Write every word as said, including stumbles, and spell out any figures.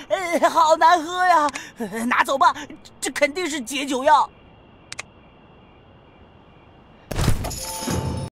呃，好难喝呀！拿走吧，这肯定是解酒药。